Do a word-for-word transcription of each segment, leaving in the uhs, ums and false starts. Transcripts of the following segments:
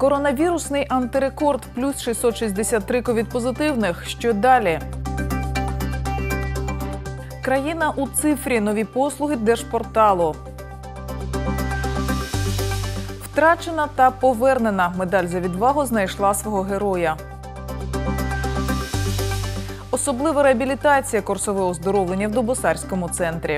Коронавірусний антирекорд – плюс шістсот шістдесят три ковід-позитивних. Що далі? Країна у цифрі. Нові послуги Держпорталу. Втрачена та повернена. Медаль за відвагу знайшла свого героя. Особлива реабілітація, курсове оздоровлення в Дубосарському центрі.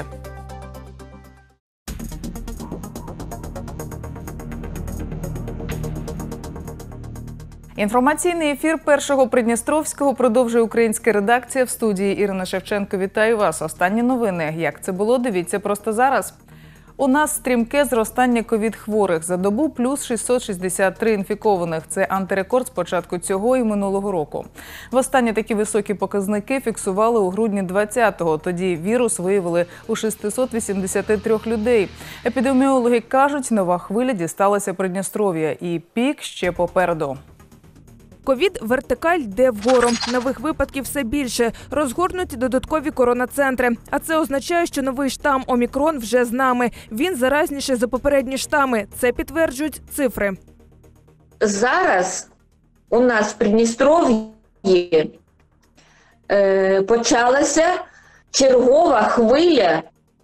Інформаційний ефір Першого Придністровського продовжує українська редакція. В студії Ірина Шевченко. Вітаю вас. Останні новини. Як це було, дивіться просто зараз. У нас стрімке зростання ковід-хворих. За добу плюс шістсот шістдесят три інфікованих. Це антирекорд з початку цього і минулого року. Востаннє такі високі показники фіксували у грудні двадцятого. Тоді вірус виявили у шістсот вісімдесят три людей. Епідеміологи кажуть, нова хвиля дісталася Придністров'я. І пік ще попереду. Ковід-вертикаль йде вгору. Нових випадків все більше. Розгорнуті додаткові коронацентри. А це означає, що новий штам Омікрон вже з нами. Він заразніший за попередні штами. Це підтверджують цифри. Зараз у нас в Придністров'ї е, почалася чергова хвиля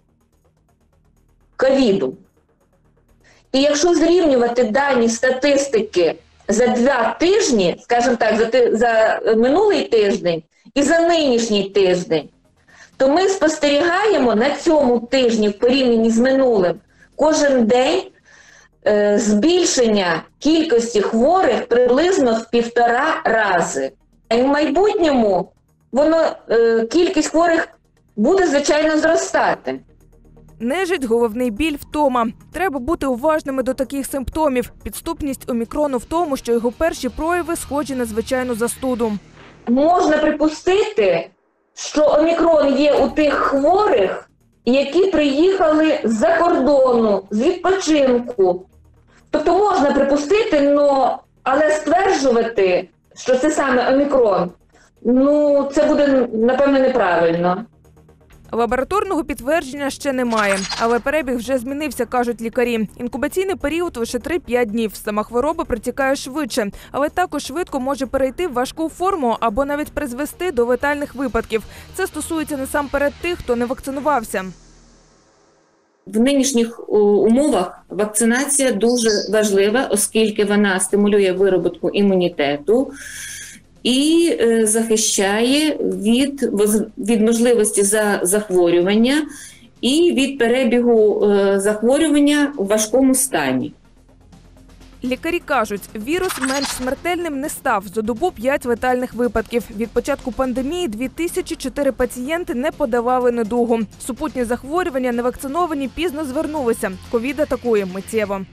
ковіду. І якщо зрівнювати дані статистики за два тижні, скажімо так, за, за минулий тиждень і за нинішній тиждень, то ми спостерігаємо на цьому тижні в порівнянні з минулим кожен день е, збільшення кількості хворих приблизно в півтора рази. І в майбутньому воно, е, кількість хворих буде, звичайно, зростати. Нежить, головний біль, втома. Треба бути уважними до таких симптомів. Підступність Омікрону в тому, що його перші прояви схожі на звичайну застуду. Можна припустити, що Омікрон є у тих хворих, які приїхали з-за кордону, з відпочинку. Тобто можна припустити, но, але стверджувати, що це саме Омікрон, ну, це буде, напевно, неправильно. Лабораторного підтвердження ще немає, але перебіг вже змінився, кажуть лікарі. Інкубаційний період лише три-п'ять днів. Сама хвороба протікає швидше, але також швидко може перейти в важку форму або навіть призвести до летальних випадків. Це стосується насамперед тих, хто не вакцинувався. В нинішніх умовах вакцинація дуже важлива, оскільки вона стимулює виробітку імунітету і е, захищає від, від можливості за захворювання і від перебігу е, захворювання в важкому стані. Лікарі кажуть, вірус менш смертельним не став. За добу п'ять летальних випадків. Від початку пандемії дві тисячі чотири пацієнти не подавали недугу. Супутні захворювання невакциновані пізно звернулися. Ковід атакує миттєво.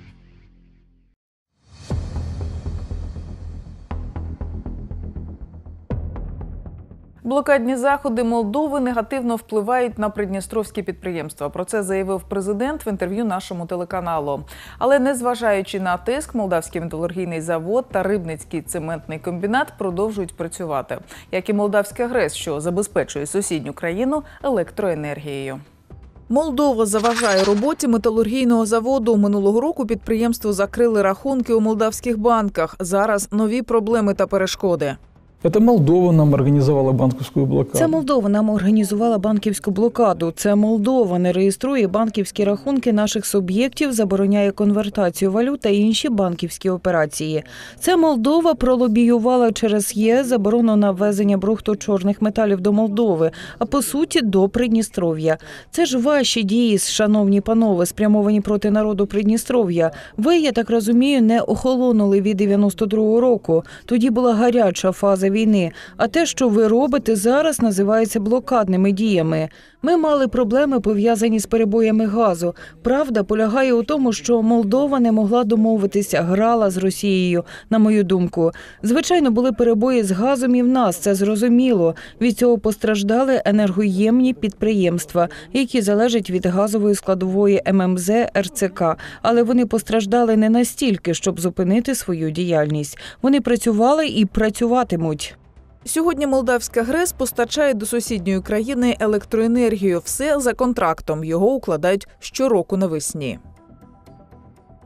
Блокадні заходи Молдови негативно впливають на придністровські підприємства. Про це заявив президент в інтерв'ю нашому телеканалу. Але незважаючи на тиск, Молдавський металургійний завод та Рибницький цементний комбінат продовжують працювати. Як і Молдавська ГРЕС, що забезпечує сусідню країну електроенергією. Молдова заважає роботі металургійного заводу. Минулого року підприємство закрили рахунки у молдавських банках. Зараз нові проблеми та перешкоди. Це Молдова нам організувала банківську блокаду. Це Молдова нам організувала банківську блокаду. Це Молдова не реєструє банківські рахунки наших суб'єктів, забороняє конвертацію валют та інші банківські операції. Це Молдова пролобіювала через ЄС заборону на ввезення брухту чорних металів до Молдови, а по суті до Придністров'я. Це ж ваші дії, шановні панове, спрямовані проти народу Придністров'я. Ви, я так розумію, не охолонули від дев'яносто другого року. Тоді була гаряча фаза війни. А те, що ви робите зараз, називається блокадними діями. Ми мали проблеми, пов'язані з перебоями газу. Правда полягає у тому, що Молдова не могла домовитися, грала з Росією, на мою думку. Звичайно, були перебої з газом і в нас, це зрозуміло. Від цього постраждали енергоємні підприємства, які залежать від газової складової ем ем зет ер це ка. Але вони постраждали не настільки, щоб зупинити свою діяльність. Вони працювали і працюватимуть. Сьогодні Молдавська ГРЕС постачає до сусідньої країни електроенергію. Все за контрактом. Його укладають щороку навесні.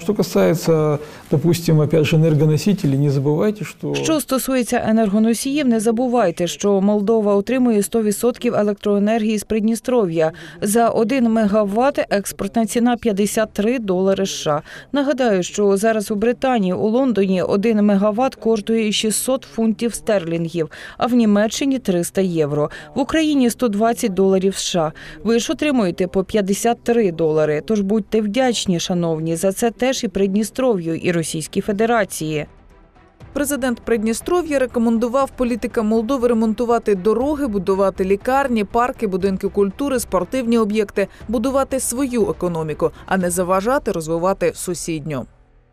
Что касается, допустим, опять же, энергоносителей, не забывайте, что... Що стосується енергоносіїв, не забувайте, що Молдова отримує сто відсотків електроенергії з Придністров'я. За один мегаватт експортна ціна п'ятдесят три долари США. Нагадаю, що зараз у Британії, у Лондоні один мегаватт коштує шістсот фунтів стерлінгів, а в Німеччині триста євро. В Україні сто двадцять доларів США. Ви ж отримуєте по п'ятдесят три долари. Тож будьте вдячні, шановні, за це теж і Придністров'ю, і Російській Федерації. Президент Придністров'я рекомендував політикам Молдови ремонтувати дороги, будувати лікарні, парки, будинки культури, спортивні об'єкти, будувати свою економіку, а не заважати розвивати сусідню.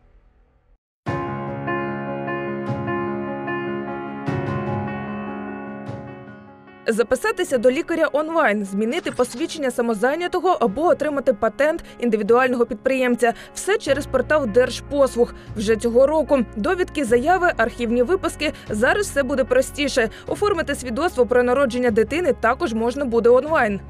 Записатися до лікаря онлайн, змінити посвідчення самозайнятого або отримати патент індивідуального підприємця. Все через портал Держпослуг. Вже цього року. Довідки, заяви, архівні виписки. Зараз все буде простіше. Оформити свідоцтво про народження дитини також можна буде онлайн.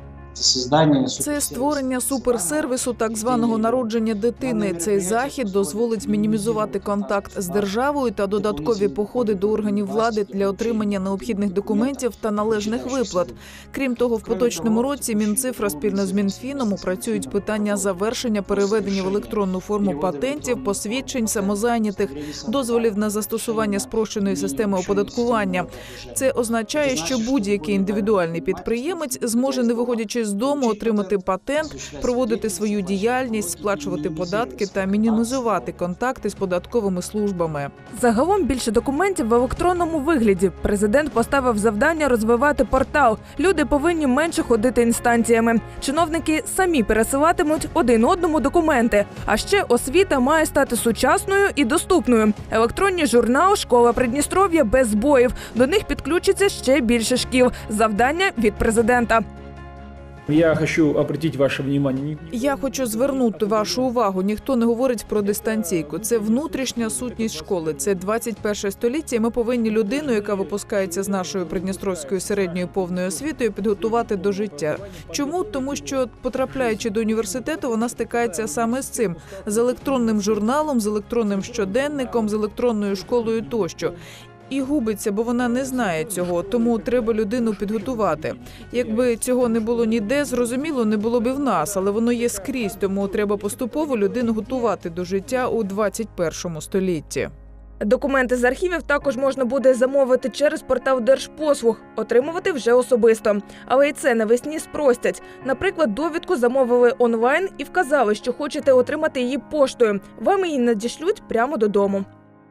Це створення суперсервісу так званого народження дитини. Цей захід дозволить мінімізувати контакт з державою та додаткові походи до органів влади для отримання необхідних документів та належних виплат. Крім того, в поточному році Мінцифра спільно з Мінфіном опрацюють питання завершення переведення в електронну форму патентів, посвідчень самозайнятих, дозволів на застосування спрощеної системи оподаткування. Це означає, що будь-який індивідуальний підприємець зможе, не виходячи з дому, отримати патент, проводити свою діяльність, сплачувати податки та мінімізувати контакти з податковими службами. Загалом більше документів в електронному вигляді. Президент поставив завдання розвивати портал. Люди повинні менше ходити інстанціями. Чиновники самі пересилатимуть один одному документи. А ще освіта має стати сучасною і доступною. Електронний журнал «Школа Придністров'я» без збоїв. До них підключиться ще більше шкіл. Завдання від президента. Я хочу обратить ваше внимание. Я хочу звернути вашу увагу. Ніхто не говорить про дистанційку. Це внутрішня сутність школи. Це двадцять перше століття, і ми повинні людину, яка випускається з нашою придністровською середньою повною освітою, підготувати до життя. Чому? Тому що, потрапляючи до університету, вона стикається саме з цим. З електронним журналом, з електронним щоденником, з електронною школою тощо. І губиться, бо вона не знає цього, тому треба людину підготувати. Якби цього не було ніде, зрозуміло, не було б і в нас, але воно є скрізь, тому треба поступово людину готувати до життя у двадцять першому столітті. Документи з архівів також можна буде замовити через портал Держпослуг, отримувати вже особисто. Але і це навесні спростять. Наприклад, довідку замовили онлайн і вказали, що хочете отримати її поштою. Вам її надішлють прямо додому.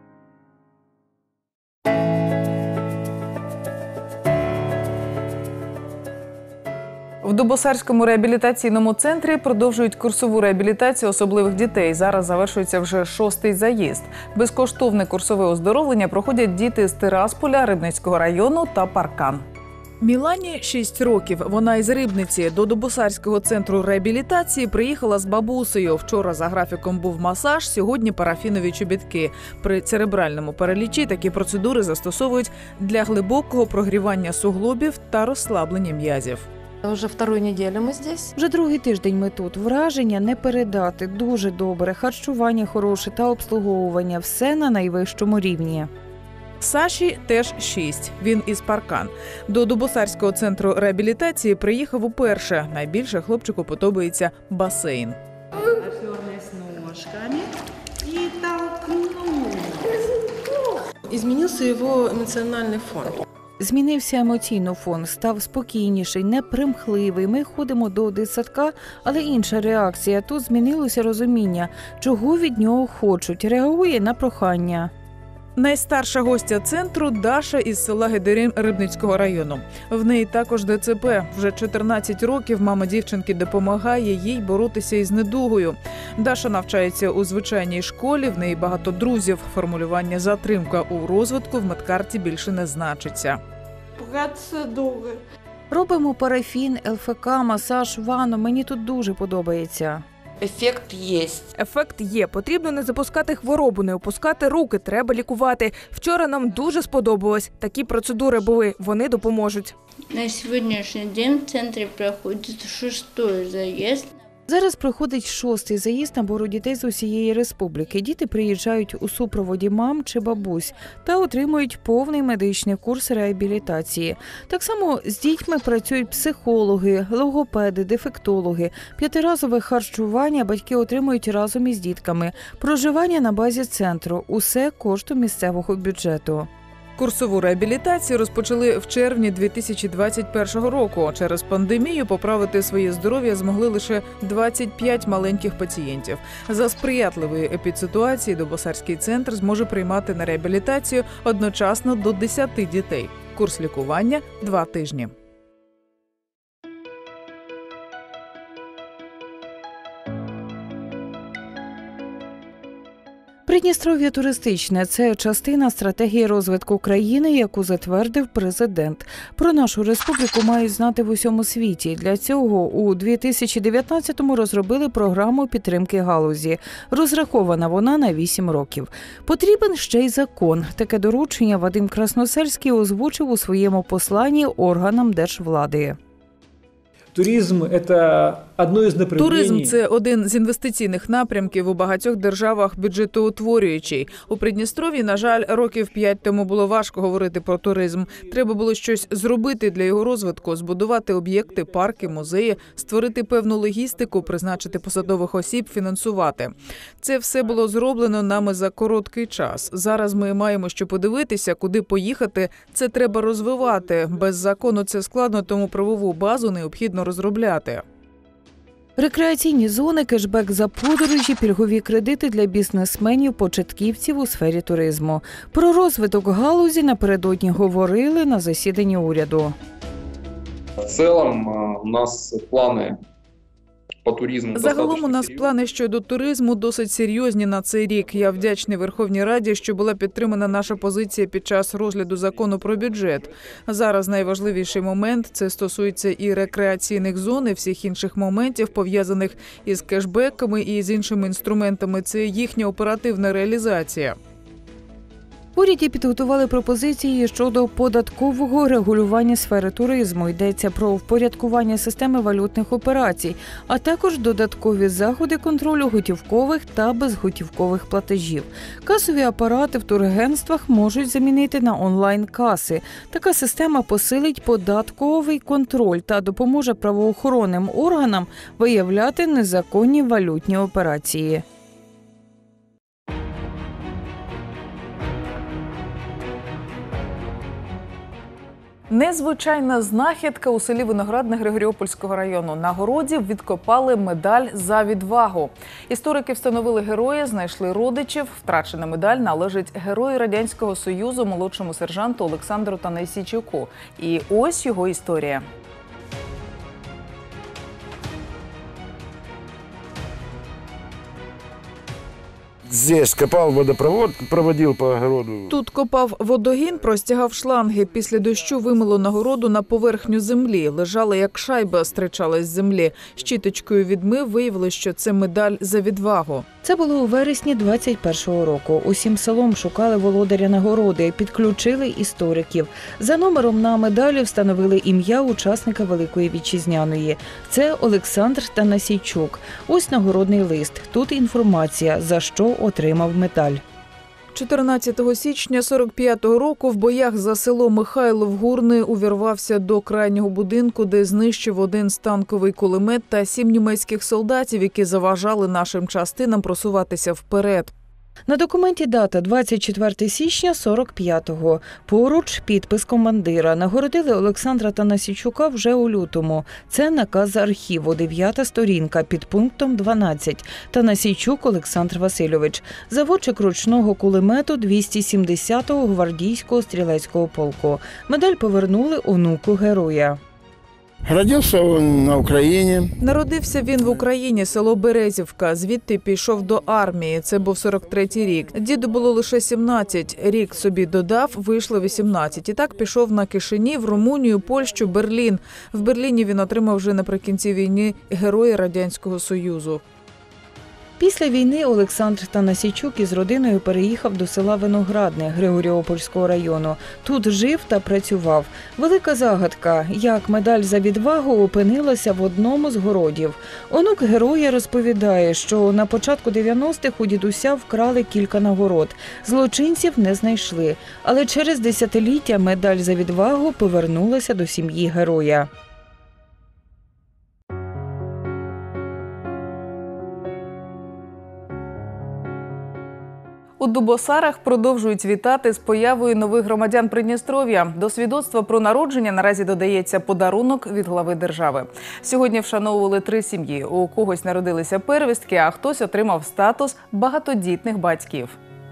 В Дубосарському реабілітаційному центрі продовжують курсову реабілітацію особливих дітей. Зараз завершується вже шостий заїзд. Безкоштовне курсове оздоровлення проходять діти з Тирасполя, Рибницького району та Паркан. Мілані шість років. Вона із Рибниці. До Дубосарського центру реабілітації приїхала з бабусею. Вчора за графіком був масаж, сьогодні парафінові чобітки. При церебральному паралічі такі процедури застосовують для глибокого прогрівання суглобів та розслаблення м'язів. Уже вторую неделю мы здесь. Вже другий тиждень ми тут. Враження не передати. Дуже добре. Харчування хороше та обслуговування. Все на найвищому рівні. Саші теж шість. Він із Паркан. До Дубосарського центру реабілітації приїхав уперше. Найбільше хлопчику подобається басейн. Оперлась ножками и толкнула. Изменился его эмоциональный фон. Змінився емоційно фон, став спокійніший, непримхливий. Ми ходимо до дитсадка, але інша реакція. Тут змінилося розуміння, чого від нього хочуть. Реагує на прохання. Найстарша гостя центру – Даша із села Гедерин Рибницького району. В неї також де це пе. Вже чотирнадцять років мама дівчинки допомагає їй боротися із недугою. Даша навчається у звичайній школі, в неї багато друзів. Формулювання «затримка у розвитку» в медкарті більше не значиться. Процедури. Робимо парафін, ел еф ка, масаж, ванну. Мені тут дуже подобається. Ефект є. Ефект є. Потрібно не запускати хворобу, не опускати руки, треба лікувати. Вчора нам дуже сподобалось. Такі процедури були, вони допоможуть. На сьогоднішній день в центрі проходить шостий заїзд. Зараз проходить шостий заїзд набору дітей з усієї республіки. Діти приїжджають у супроводі мам чи бабусь та отримують повний медичний курс реабілітації. Так само з дітьми працюють психологи, логопеди, дефектологи. П'ятиразове харчування батьки отримують разом із дітками. Проживання на базі центру – усе коштом місцевого бюджету. Курсову реабілітацію розпочали в червні дві тисячі двадцять першого року. Через пандемію поправити своє здоров'я змогли лише двадцять п'ять маленьких пацієнтів. За сприятливої епідситуації Дубосарський центр зможе приймати на реабілітацію одночасно до десяти дітей. Курс лікування – два тижні. Придністров'я туристичне – це частина стратегії розвитку країни, яку затвердив президент. Про нашу республіку мають знати в усьому світі. Для цього у дві тисячі дев'ятнадцятому розробили програму підтримки галузі. Розрахована вона на вісім років. Потрібен ще й закон. Таке доручення Вадим Красносельський озвучив у своєму посланні органам держвлади. Туризм – это одно из направлений. Туризм – це один з інвестиційних напрямків у багатьох державах бюджетоутворюючий. У Придністров'ї, на жаль, років п'ять тому було важко говорити про туризм. Треба було щось зробити для його розвитку, збудувати об'єкти, парки, музеї, створити певну логістику, призначити посадових осіб, фінансувати. Це все було зроблено нами за короткий час. Зараз ми маємо що подивитися, куди поїхати. Це треба розвивати. Без закону це складно, тому правову базу необхідно розробляти. Рекреаційні зони, кешбек за подорожі, пільгові кредити для бізнесменів-початківців у сфері туризму. Про розвиток галузі напередодні говорили на засіданні уряду. В цілому у нас плани по туризму. Загалом у нас плани щодо туризму досить серйозні на цей рік. Я вдячний Верховній Раді, що була підтримана наша позиція під час розгляду закону про бюджет. Зараз найважливіший момент – це стосується і рекреаційних зон, і всіх інших моментів, пов'язаних із кешбеками і з іншими інструментами. Це їхня оперативна реалізація. В уряді підготували пропозиції щодо податкового регулювання сфери туризму. Йдеться про впорядкування системи валютних операцій, а також додаткові заходи контролю готівкових та безготівкових платежів. Касові апарати в турагентствах можуть замінити на онлайн-каси. Така система посилить податковий контроль та допоможе правоохоронним органам виявляти незаконні валютні операції. Незвичайна знахідка у селі Виноградне Григоріопольського району. На городі відкопали медаль за відвагу. Історики встановили героя, знайшли родичів. Втрачена медаль належить герою Радянського Союзу, молодшому сержанту Олександру Танайсійчуку. І ось його історія. Здесь копал водопровод, проводил по огороду. Тут копав водогін, простягав шланги. Після дощу вимило нагороду на поверхню землі. Лежала як шайба, стричалась з землі. Щіточкою відмив, виявилось, що це медаль за відвагу. Це було у вересні двадцять першого року. Усім селом шукали володаря нагороди, підключили істориків. За номером на медалі встановили ім'я учасника Великої Вітчизняної. Це Олександр Танайсійчук. Ось нагородний лист. Тут інформація, за що отримав медаль. чотирнадцятого січня сорок п'ятого року в боях за село Михайлов-Гурни увірвався до крайнього будинку, де знищив один станковий кулемет та сім німецьких солдатів, які заважали нашим частинам просуватися вперед. На документі дата двадцять четвертого січня сорок п'ятого. Поруч підпис командира. Нагородили Олександра Танайсійчука вже у лютому. Це наказ архіву, дев'ята сторінка, під пунктом дванадцять. Танайсійчук Олександр Васильович. Заводчик ручного кулемету двісті сімдесятого гвардійського стрілецького полку. Медаль повернули онуку героя. Родився він на Україні. Народився він в Україні, село Березівка. Звідти пішов до армії. Це був сорок третій рік. Діду було лише сімнадцять. Рік собі додав, вийшло вісімнадцять. І так пішов на Кишинів, Румунію, Польщу, Берлін. В Берліні він отримав вже наприкінці війни Героя Радянського Союзу. Після війни Олександр Танасійчук із родиною переїхав до села Виноградне Григоріопольського району. Тут жив та працював. Велика загадка, як медаль за відвагу опинилася в одному з городів. Онук героя розповідає, що на початку дев'яностих у дідуся вкрали кілька нагород. Злочинців не знайшли, але через десятиліття медаль за відвагу повернулася до сім'ї героя. У Дубосарах продовжують вітати з появою нових громадян Придністров'я. До свідоцтва про народження наразі додається подарунок від глави держави. Сьогодні вшановували три сім'ї. У когось народилися первістки, а хтось отримав статус багатодітних батьків.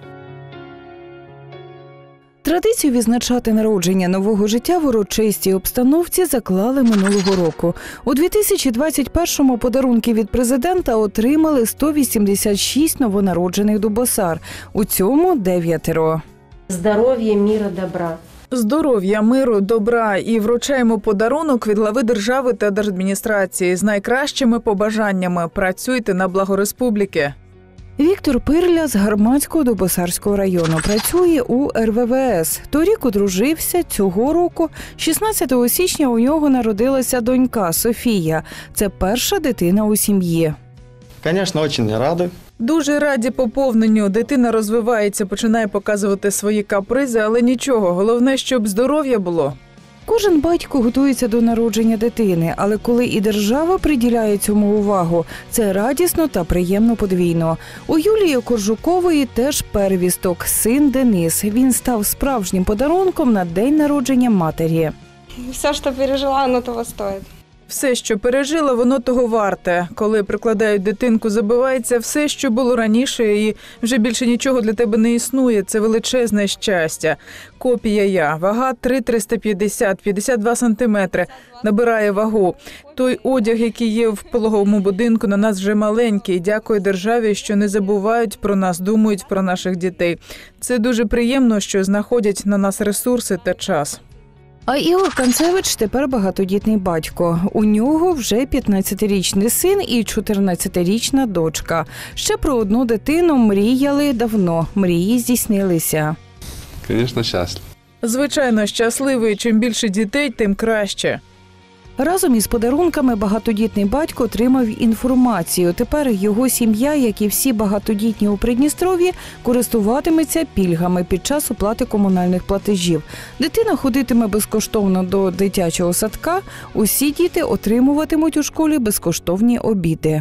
Традицію відзначати народження нового життя в урочистій обстановці заклали минулого року. У дві тисячі двадцять першому подарунки від президента отримали сто вісімдесят шість новонароджених дубосар. У цьому дев'ятеро. Здоров'я, міра, добра. Здоров'я, миру, добра і вручаємо подарунок від глави держави та держадміністрації з найкращими побажаннями. Працюйте на благо республіки. Віктор Пирля з Гарматського Дубосарського району працює у ер ве ве ес. Торік одружився, цього року, шістнадцятого січня, у нього народилася донька Софія. Це перша дитина у сім'ї. Звісно, дуже раді. Дуже раді поповненню. Дитина розвивається, починає показувати свої капризи, але нічого. Головне, щоб здоров'я було. Кожен батько готується до народження дитини, але коли і держава приділяє цьому увагу, це радісно та приємно подвійно. У Юлії Коржукової теж первісток, син Денис. Він став справжнім подарунком на день народження матері. Все, що пережила, воно того стоїть. Все, що пережила, воно того варте. Коли прикладають дитинку, забувається все, що було раніше, і вже більше нічого для тебе не існує. Це величезне щастя. Копія я. Вага три триста п'ятдесят, п'ятдесят два сантиметри. Набирає вагу. Той одяг, який є в пологовому будинку, на нас вже маленький. Дякую державі, що не забувають про нас, думають про наших дітей. Це дуже приємно, що знаходять на нас ресурси та час. А Ігор Канцевич тепер багатодітний батько. У нього вже п'ятнадцятирічний син і чотирнадцятирічна дочка. Ще про одну дитину мріяли давно. Мрії здійснилися. Звісно, щасливий. Звичайно, щасливий. Чим більше дітей, тим краще. Разом із подарунками багатодітний батько отримав інформацію. Тепер його сім'я, як і всі багатодітні у Придністров'ї, користуватиметься пільгами під час оплати комунальних платежів. Дитина ходитиме безкоштовно до дитячого садка. Усі діти отримуватимуть у школі безкоштовні обіди.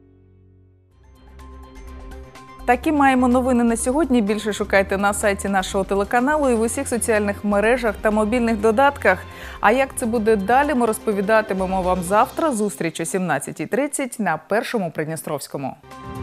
Такі маємо новини на сьогодні. Більше шукайте на сайті нашого телеканалу і в усіх соціальних мережах та мобільних додатках. А як це буде далі, ми розповідатимемо вам завтра. Зустріч о сімнадцятій тридцять на Першому Придністровському.